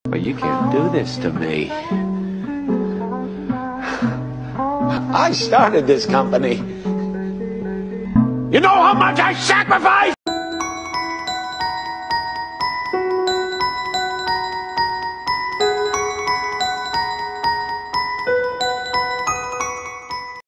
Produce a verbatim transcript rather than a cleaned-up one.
But you can't do this to me. I started this company. You know how much I sacrificed?